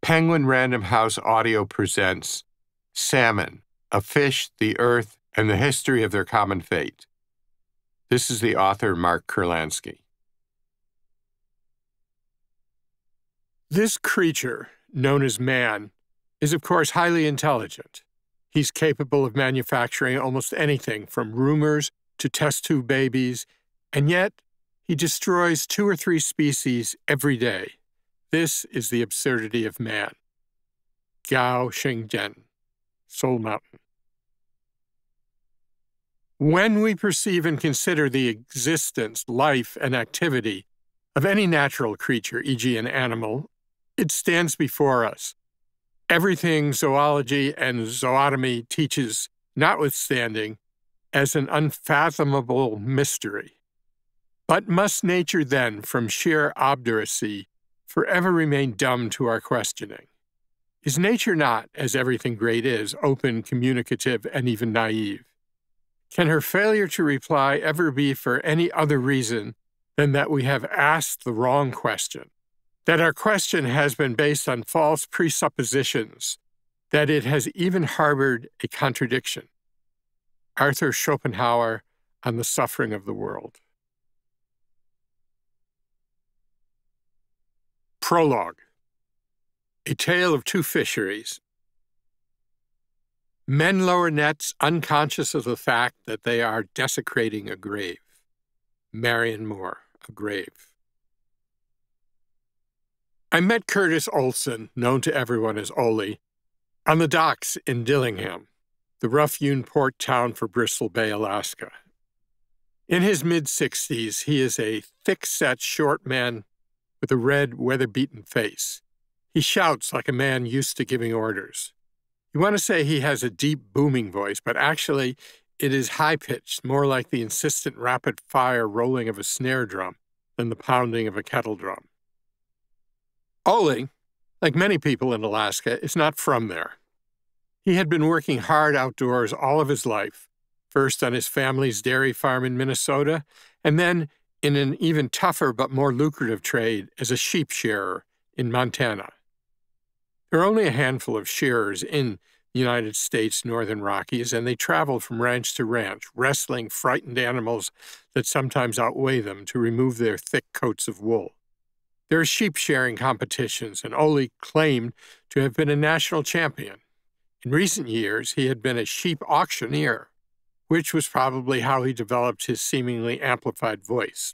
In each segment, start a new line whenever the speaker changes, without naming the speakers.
Penguin Random House Audio presents Salmon, a Fish, the Earth, and the History of Their Common Fate. This is the author, Mark Kurlansky. This creature, known as man, is of course highly intelligent. He's capable of manufacturing almost anything from rumors to test tube babies, and yet he destroys 2 or 3 species every day. This is the absurdity of man. Gao Shengjian, Soul Mountain. When we perceive and consider the existence, life, and activity of any natural creature, e.g. an animal, it stands before us. Everything zoology and zootomy teaches notwithstanding as an unfathomable mystery. But must nature then, from sheer obduracy, forever remain dumb to our questioning? Is nature not, as everything great is, open, communicative, and even naive? Can her failure to reply ever be for any other reason than that we have asked the wrong question, that our question has been based on false presuppositions, that it has even harbored a contradiction? Arthur Schopenhauer on the Suffering of the World. Prologue. A Tale of Two Fisheries. Men lower nets unconscious of the fact that they are desecrating a grave. Marion Moore, A Grave. I met Curtis Olson, known to everyone as Oli, on the docks in Dillingham, the rough-hewn port town for Bristol Bay, Alaska. In his mid-60s, he is a thick-set, short man with a red, weather-beaten face. He shouts like a man used to giving orders. You want to say he has a deep, booming voice, but actually it is high-pitched, more like the insistent rapid-fire rolling of a snare drum than the pounding of a kettle drum. Ole, like many people in Alaska, is not from there. He had been working hard outdoors all of his life, first on his family's dairy farm in Minnesota, and then in an even tougher but more lucrative trade as a sheep shearer in Montana. There are only a handful of shearers in the United States Northern Rockies, and they travel from ranch to ranch, wrestling frightened animals that sometimes outweigh them to remove their thick coats of wool. There are sheep shearing competitions, and Ole claimed to have been a national champion. In recent years, he had been a sheep auctioneer, which was probably how he developed his seemingly amplified voice.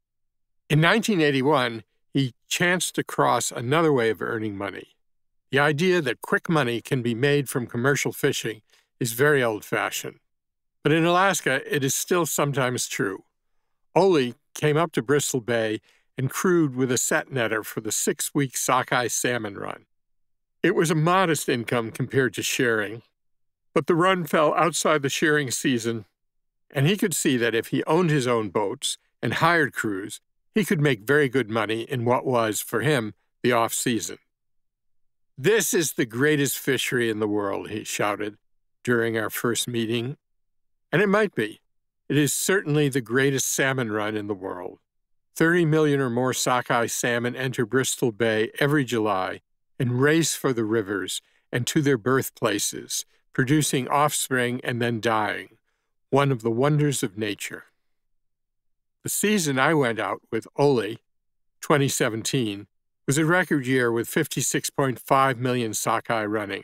In 1981, he chanced across another way of earning money. The idea that quick money can be made from commercial fishing is very old-fashioned, but in Alaska, it is still sometimes true. Ole came up to Bristol Bay and crewed with a set netter for the 6-week sockeye salmon run. It was a modest income compared to shearing, but the run fell outside the shearing season, and he could see that if he owned his own boats and hired crews, he could make very good money in what was, for him, the off-season. "This is the greatest fishery in the world," he shouted during our first meeting. And it might be. It is certainly the greatest salmon run in the world. 30 million or more sockeye salmon enter Bristol Bay every July and race for the rivers and to their birthplaces, producing offspring and then dying, one of the wonders of nature. The season I went out with Ole, 2017, was a record year with 56.5 million sockeye running.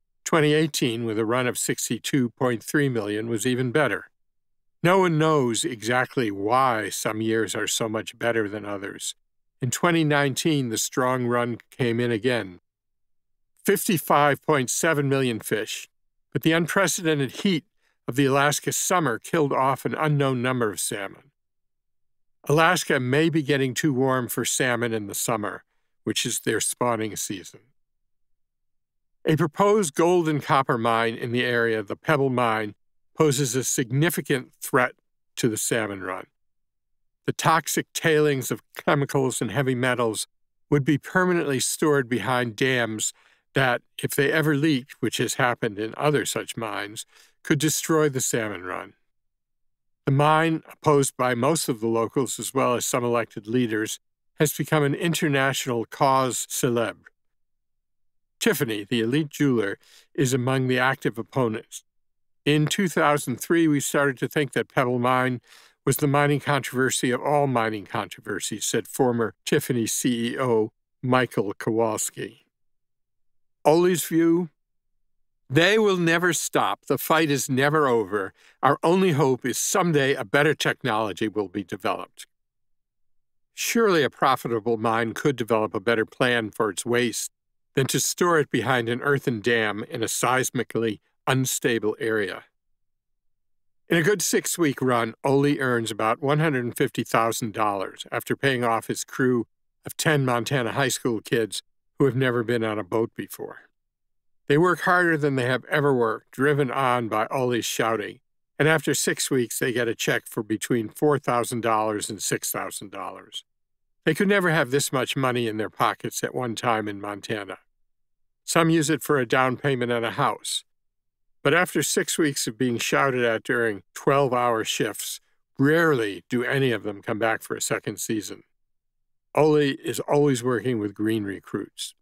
2018, with a run of 62.3 million, was even better. No one knows exactly why some years are so much better than others. In 2019, the strong run came in again. 55.7 million fish, but the unprecedented heat of the Alaska summer killed off an unknown number of salmon. Alaska may be getting too warm for salmon in the summer, which is their spawning season. A proposed gold and copper mine in the area, the Pebble Mine, poses a significant threat to the salmon run. The toxic tailings of chemicals and heavy metals would be permanently stored behind dams that, if they ever leaked, which has happened in other such mines, could destroy the salmon run. The mine, opposed by most of the locals as well as some elected leaders, has become an international cause célèbre. Tiffany, the elite jeweler, is among the active opponents. In 2003, we started to think that Pebble Mine was the mining controversy of all mining controversies, said former Tiffany CEO Michael Kowalski. Ole's view? They will never stop. The fight is never over. Our only hope is someday a better technology will be developed. Surely a profitable mine could develop a better plan for its waste than to store it behind an earthen dam in a seismically unstable area. In a good 6-week run, Ole earns about $150,000 after paying off his crew of 10 Montana high school kids who have never been on a boat before. They work harder than they have ever worked, driven on by Ole's shouting, and after 6 weeks they get a check for between $4,000 and $6,000. They could never have this much money in their pockets at one time in Montana. Some use it for a down payment on a house. But after 6 weeks of being shouted at during 12-hour shifts, rarely do any of them come back for a second season. Ole is always working with green recruits.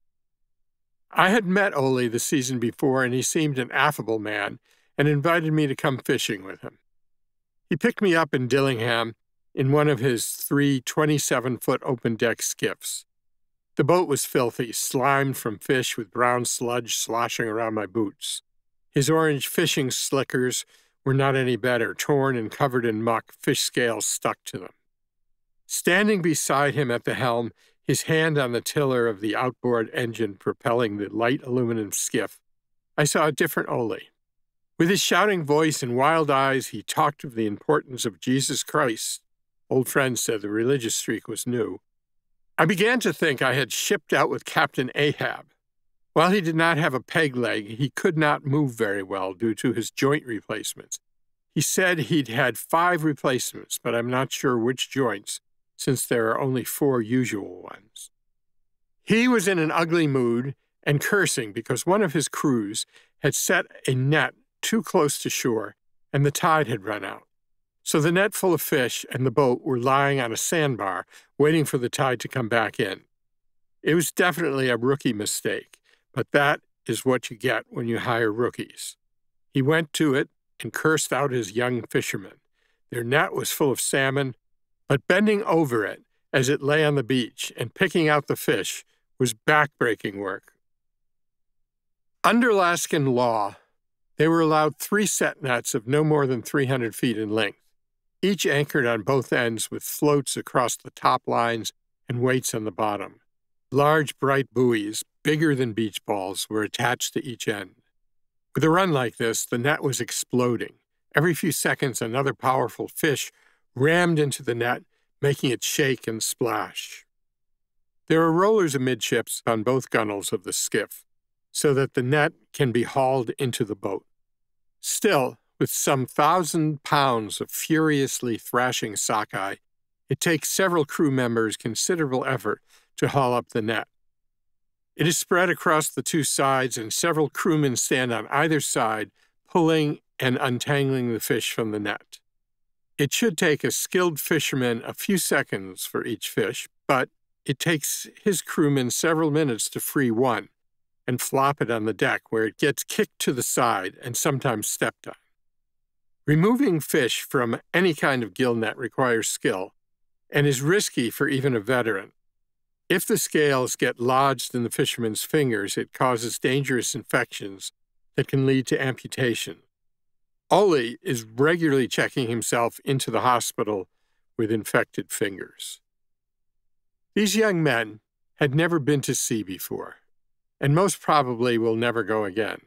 I had met Ole the season before, and he seemed an affable man and invited me to come fishing with him. He picked me up in Dillingham in one of his 3 27-foot open-deck skiffs. The boat was filthy, slimed from fish with brown sludge sloshing around my boots. His orange fishing slickers were not any better, torn and covered in muck, fish scales stuck to them. Standing beside him at the helm, his hand on the tiller of the outboard engine propelling the light aluminum skiff, I saw a different Ole. With his shouting voice and wild eyes, he talked of the importance of Jesus Christ. Old friends said the religious streak was new. I began to think I had shipped out with Captain Ahab. While he did not have a peg leg, he could not move very well due to his joint replacements. He said he'd had 5 replacements, but I'm not sure which joints, since there are only 4 usual ones. He was in an ugly mood and cursing because one of his crews had set a net too close to shore and the tide had run out. So the net full of fish and the boat were lying on a sandbar, waiting for the tide to come back in. It was definitely a rookie mistake, but that is what you get when you hire rookies. He went to it and cursed out his young fishermen. Their net was full of salmon, but bending over it as it lay on the beach and picking out the fish was back-breaking work. Under Alaskan law, they were allowed 3 set nets of no more than 300 feet in length, each anchored on both ends with floats across the top lines and weights on the bottom. Large, bright buoys, bigger than beach balls, were attached to each end. With a run like this, the net was exploding. Every few seconds, another powerful fish rammed into the net, making it shake and splash. There are rollers amidships on both gunnels of the skiff, so that the net can be hauled into the boat. Still, with some 1,000 pounds of furiously thrashing sockeye, it takes several crew members considerable effort to haul up the net. It is spread across the 2 sides, and several crewmen stand on either side, pulling and untangling the fish from the net. It should take a skilled fisherman a few seconds for each fish, but it takes his crewmen several minutes to free one and flop it on the deck, where it gets kicked to the side and sometimes stepped on. Removing fish from any kind of gill net requires skill and is risky for even a veteran. If the scales get lodged in the fisherman's fingers, it causes dangerous infections that can lead to amputation. Ole is regularly checking himself into the hospital with infected fingers. These young men had never been to sea before, and most probably will never go again.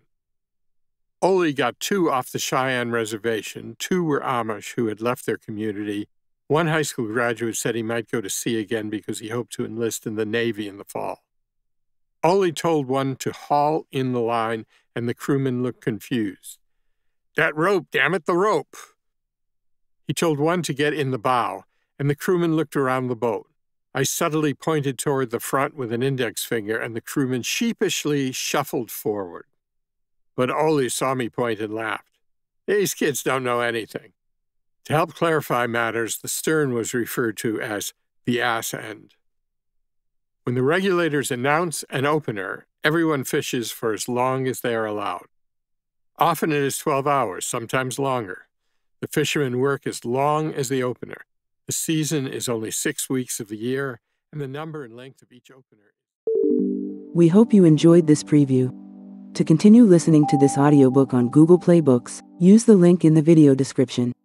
Ole got 2 off the Cheyenne Reservation. 2 were Amish who had left their community. One high school graduate said he might go to sea again because he hoped to enlist in the Navy in the fall. Ole told one to haul in the line, and the crewman looked confused. "That rope, damn it, the rope!" He told one to get in the bow, and the crewman looked around the boat. I subtly pointed toward the front with an index finger, and the crewman sheepishly shuffled forward. But Ole saw me point and laughed. These kids don't know anything. To help clarify matters, the stern was referred to as the ass end. When the regulators announce an opener, everyone fishes for as long as they are allowed. Often it is 12 hours, sometimes longer. The fishermen work as long as the opener. The season is only 6 weeks of the year, and the number and length of each opener.
We hope you enjoyed this preview. To continue listening to this audiobook on Google Play Books, use the link in the video description.